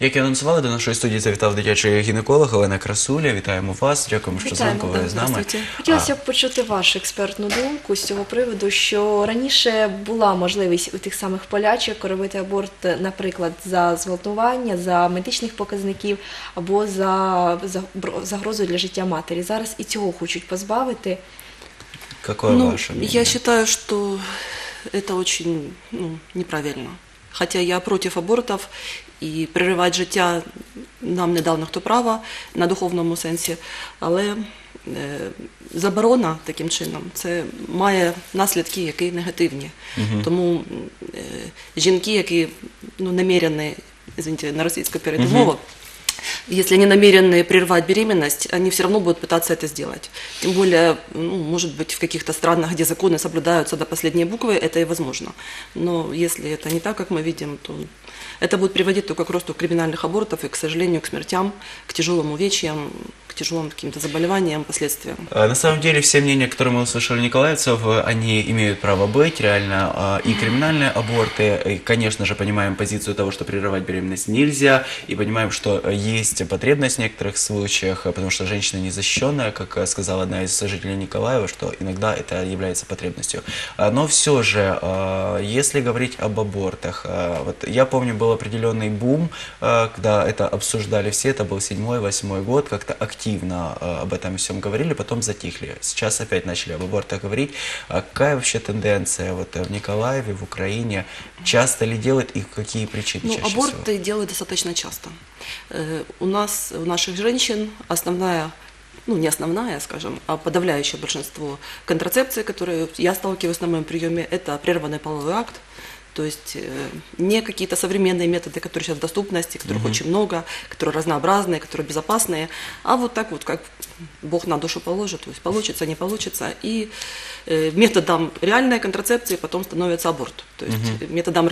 Як і анонсували, до нашої студії завітав дитячий гінеколог Олена Красуля. Вітаємо вас, дякуємо, що зранку ви з нами. Хотілося б почути вашу експертну думку з цього приводу, що раніше була можливість у тих самих полячок робити аборт, наприклад, за зґвалтування, за медичних показників або за загрозу для життя матері. Зараз і цього хочуть позбавити. Какое ваше мнение? Я считаю, что это очень неправильно. Хотя я против абортов, і переривати життя нам не дав ніхто права на духовному сенсі, але заборона таким чином, це має наслідки, які негативні. Тому жінки, які намірені, извините, на російську перейду мову, если они намерены прервать беременность, они все равно будут пытаться это сделать. Тем более, может быть, в каких-то странах, где законы соблюдаются до последней буквы, это и возможно. Но если это не так, как мы видим, то это будет приводить только к росту криминальных абортов и, к сожалению, к смертям, к тяжелым увечьям, к тяжелым каким-то заболеваниям, последствиям. На самом деле, все мнения, которые мы услышали николаевцев, они имеют право быть, реально, и криминальные аборты, и, конечно же, понимаем позицию того, что прерывать беременность нельзя, и понимаем, что есть потребность в некоторых случаях, потому что женщина незащищенная, как сказала одна из жителей Николаева, что иногда это является потребностью. Но все же, если говорить об абортах, вот я помню, был определенный бум, когда это обсуждали все, это был 7-8 год, как-то активно об этом всем говорили, потом затихли. Сейчас опять начали об абортах говорить. Какая вообще тенденция вот в Николаеве, в Украине? Часто ли делают и какие причины чаще всего? Аборты делают достаточно часто. У нас, у наших женщин основная, не основная, скажем, а подавляющее большинство контрацепции, которые я сталкиваюсь на моем приеме, это прерванный половой акт. То есть не какие-то современные методы, которые сейчас в доступности, которых очень много, которые разнообразные, которые безопасные, а вот так вот, как Бог на душу положит, то есть получится, не получится. И методом реальной контрацепции потом становится аборт. То есть методом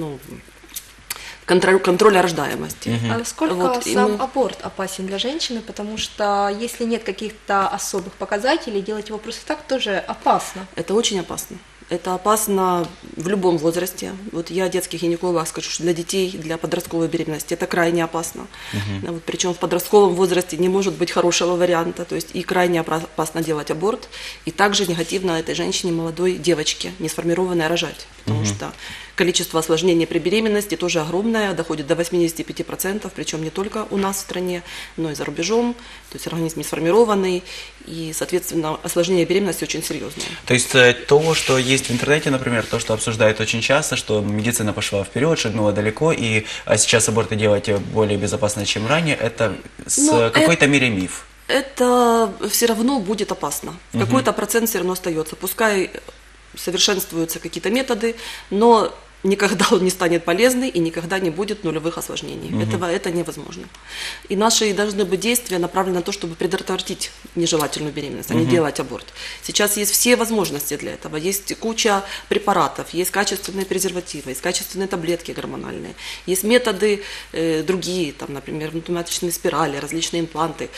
контроля рождаемости. А насколько сам аборт опасен для женщины? Потому что если нет каких-то особых показателей, делать его просто так тоже опасно. Это очень опасно. Это опасно в любом возрасте. Вот я детский гинеколог, скажу, что для детей, для подростковой беременности это крайне опасно. Причем в подростковом возрасте не может быть хорошего варианта. То есть и крайне опасно делать аборт, и также негативно этой женщине, молодой девочке, не сформированной, рожать. Потому что количество осложнений при беременности тоже огромное, доходит до 85%, причем не только у нас в стране, но и за рубежом. То есть организм не сформированный, и, соответственно, осложнения беременности очень серьезные. То есть то, что есть в интернете, например, то, что обсуждают очень часто, что медицина пошла вперед, шагнула далеко, и сейчас аборты делать более безопасно, чем ранее, это в какой-то мере миф. Это все равно будет опасно. Какой-то процент все равно остается. Пускай совершенствуются какие-то методы, но никогда он не станет полезный и никогда не будет нулевых осложнений. Это невозможно. И наши должны быть действия направлены на то, чтобы предотвратить нежелательную беременность, а не делать аборт. Сейчас есть все возможности для этого. Есть куча препаратов, есть качественные презервативы, есть качественные таблетки гормональные, есть методы другие, там, например, внутриматочные спирали, различные импланты.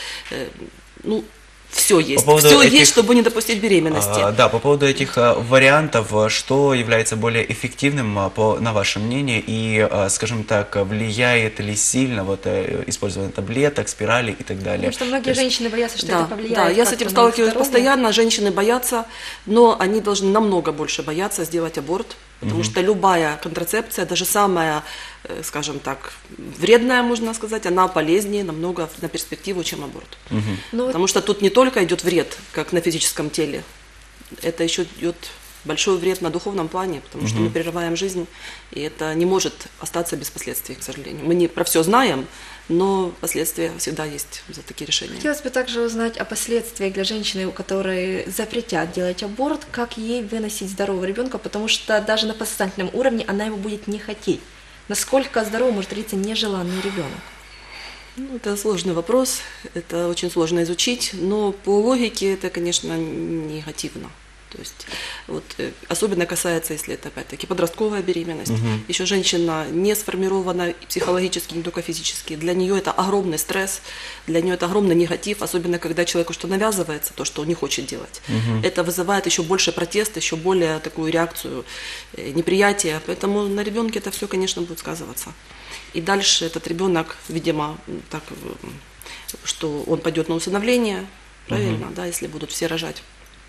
Все есть. Все есть, чтобы не допустить беременности. Да, по поводу этих вариантов, что является более эффективным, на ваше мнение, и, скажем так, влияет ли сильно использование таблеток, спирали и так далее? Потому что многие женщины боятся, что это повлияет. Да, я с этим сталкиваюсь постоянно, женщины боятся, но они должны намного больше бояться сделать аборт, потому что любая контрацепция, даже самая, скажем так, вредная, можно сказать, она полезнее намного на перспективу, чем аборт. Потому что тут не только идет вред, как на физическом теле, это еще идет большой вред на духовном плане, потому что мы прерываем жизнь, и это не может остаться без последствий, к сожалению. Мы не про все знаем, но последствия всегда есть за такие решения. Хотелось бы также узнать о последствиях для женщины, у которой запретят делать аборт, как ей выносить здорового ребенка, потому что даже на подсознательном уровне она его будет не хотеть. Насколько здоровым может родиться нежеланный ребенок? Это сложный вопрос, это очень сложно изучить, но по логике это, конечно, негативно. То есть вот, особенно касается, если это опять-таки подростковая беременность, еще женщина не сформирована психологически, не только физически, для нее это огромный стресс, для нее это огромный негатив, особенно когда человеку что навязывается, то, что он не хочет делать. Это вызывает еще больше протест, еще более такую реакцию неприятия, поэтому на ребенке это все, конечно, будет сказываться. И дальше этот ребенок, видимо, так, что он пойдет на усыновление, правильно, да, если будут все рожать.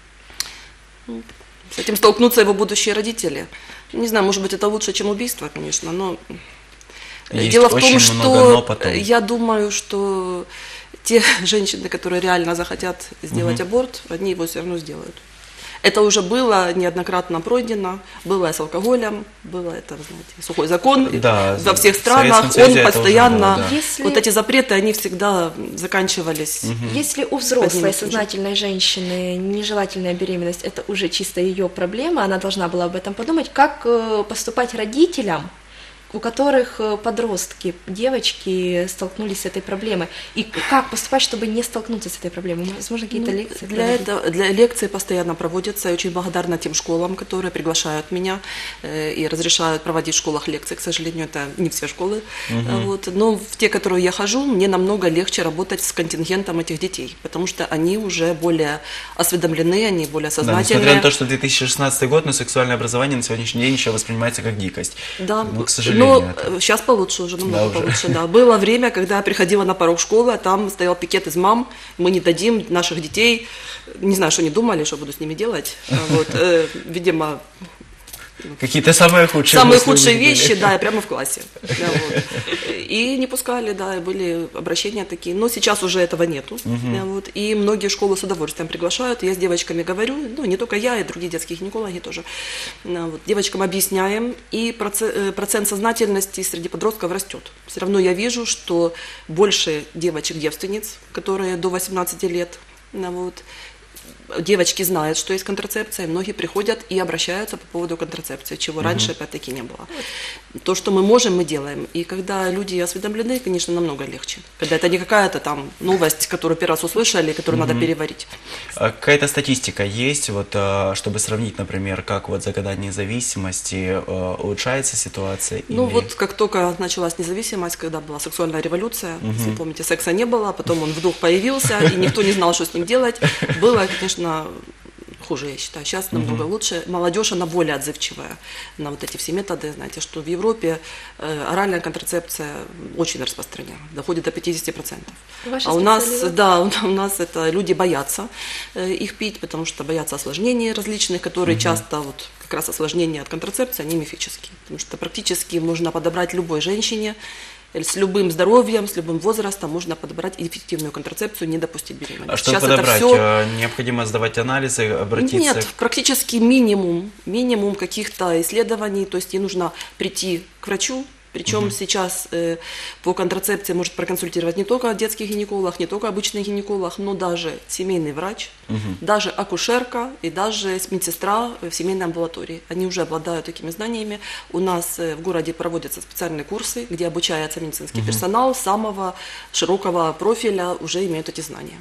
С этим столкнутся его будущие родители. Не знаю, может быть, это лучше, чем убийство, конечно, но Есть дело в том, очень много «но» что потом. я думаю, что те женщины, которые реально захотят сделать аборт, они его все равно сделают. Это уже было неоднократно пройдено, было и с алкоголем, было это, вы знаете, сухой закон Да, во всех в странах, Советском Союзе он это уже постоянно, было, да. Если- вот эти запреты, они всегда заканчивались. Если у взрослой Одним и тем же. сознательной женщины нежелательная беременность – это уже чисто ее проблема, она должна была об этом подумать, как поступать родителям, у которых подростки, девочки столкнулись с этой проблемой, и как поступать, чтобы не столкнуться с этой проблемой? Возможно, какие-то лекции? Для лекции постоянно проводятся. Я очень благодарна тем школам, которые приглашают меня и разрешают проводить в школах лекции. К сожалению, это не все школы. Вот. Но в те, которые я хожу, мне намного легче работать с контингентом этих детей, потому что они уже более осведомлены, они более Да, сознательные. несмотря на то, что 2016 год, но сексуальное образование на сегодняшний день еще воспринимается как дикость. Да, Ну, к сожалению. но это. сейчас получше уже, намного Да, уже. получше, да. Было время, когда я приходила на порог школы, а там стоял пикет из мам, мы не дадим наших детей, не знаю, что они думали, что буду с ними делать, вот, видимо, Какие-то самые худшие самые мысли у худшие них были. вещи, да, и прямо в классе. Да, вот. И не пускали, да, и были обращения такие. Но сейчас уже этого нету. Да, вот. И многие школы с удовольствием приглашают. Я с девочками говорю, ну, не только я, и другие детские гинекологи тоже. Да, вот. Девочкам объясняем, и процент сознательности среди подростков растет. Все равно я вижу, что больше девочек-девственниц, которые до 18 лет, да, вот. Девочки знают, что есть контрацепция, и многие приходят и обращаются по поводу контрацепции, чего раньше, опять-таки, не было. То, что мы можем, мы делаем. И когда люди осведомлены, конечно, намного легче. Когда это не какая-то там новость, которую первый раз услышали, которую надо переварить. А какая-то статистика есть, вот, чтобы сравнить, например, как вот за года независимости улучшается ситуация? Ну или- вот как только началась независимость, когда была сексуальная революция, если помните, секса не было, а потом он вдруг появился, и никто не знал, что с ним делать, было, конечно, хуже, я считаю. Сейчас намного лучше. Молодежь, она более отзывчивая на вот эти все методы. Знаете, что в Европе оральная контрацепция очень распространена, доходит до 50%. Ваша А у нас, специализация? да, у нас это люди боятся их пить, потому что боятся осложнений различных, которые часто вот как раз осложнения от контрацепции, они мифические. Потому что практически можно подобрать любой женщине с любым здоровьем, с любым возрастом можно подобрать эффективную контрацепцию, не допустить беременности. А чтобы Сейчас это подобрать, всё- необходимо сдавать анализы, обратиться Нет, практически минимум каких-то исследований, то есть ей нужно прийти к врачу, причем сейчас по контрацепции может проконсультировать не только детский гинеколог, не только обычный гинеколог, но даже семейный врач, даже акушерка и даже медсестра в семейной амбулатории. Они уже обладают такими знаниями. У нас в городе проводятся специальные курсы, где обучается медицинский персонал самого широкого профиля, уже имеют эти знания.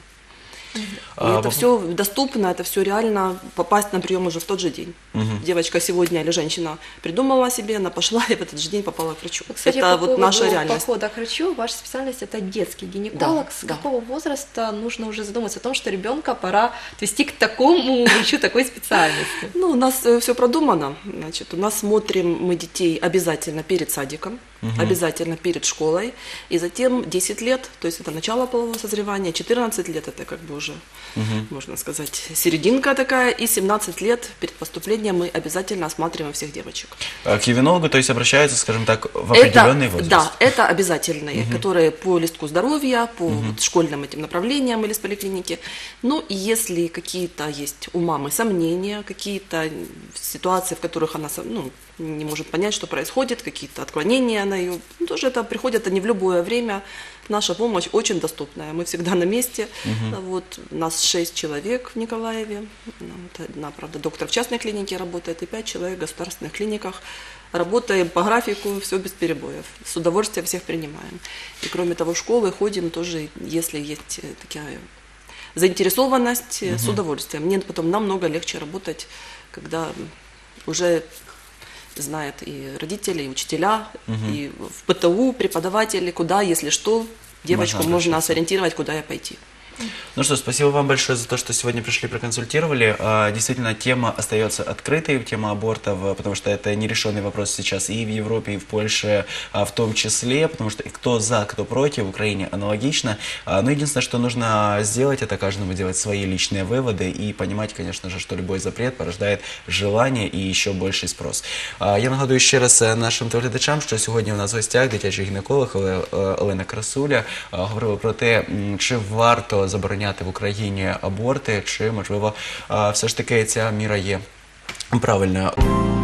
И это все доступно, это все реально, попасть на прием уже в тот же день. Девочка сегодня или женщина придумала себе, она пошла и в этот же день попала к врачу. Кстати, это по вот поводу наша реальность. похода к врачу, ваша специальность – это детский гинеколог. Да, С да. какого возраста нужно уже задуматься о том, что ребенка пора отвести к такому врачу такой специальности? Ну, у нас все продумано. Значит, у нас смотрим мы детей обязательно перед садиком, обязательно перед школой, и затем 10 лет, то есть это начало полового созревания, 14 лет это как бы уже, можно сказать, серединка такая, и 17 лет перед поступлением мы обязательно осматриваем всех девочек. к ювенологу, то есть обращаются, скажем так, в определенный возраст. Да, это обязательные, которые по листку здоровья, по вот школьным этим направлениям или с поликлиники. Ну, и если какие-то есть у мамы сомнения, какие-то ситуации, в которых она не может понять, что происходит, какие-то отклонения на ее, тоже это приходят они в любое время. Наша помощь очень доступная, мы всегда на месте. Вот, у нас 6 человек в Николаеве, вот одна, правда, доктор в частной клинике работает, и 5 человек в государственных клиниках. Работаем по графику, все без перебоев. С удовольствием всех принимаем. И кроме того, в школы ходим тоже, если есть такая заинтересованность с удовольствием. Мне потом намного легче работать, когда уже знают и родители, и учителя, и в ПТУ преподаватели, куда, если что, девочку можно обращаться. сориентировать, куда ей пойти. Ну что, спасибо вам большое за то, что сегодня пришли, проконсультировали. Действительно, тема остается открытой, тема абортов, потому что это нерешенный вопрос сейчас и в Европе, и в Польше в том числе, потому что кто за, кто против, в Украине аналогично. Но единственное, что нужно сделать, это каждому делать свои личные выводы и понимать, конечно же, что любой запрет порождает желание і еще больший спрос. Я нагадую ще раз нашим телеглядачам, що сьогодні у нас в гостях дитячий гінеколог Олена Красуля. Говорили про те, чи варто забороняти в Україні аборти, чи, можливо, все ж таки ця міра є правильною.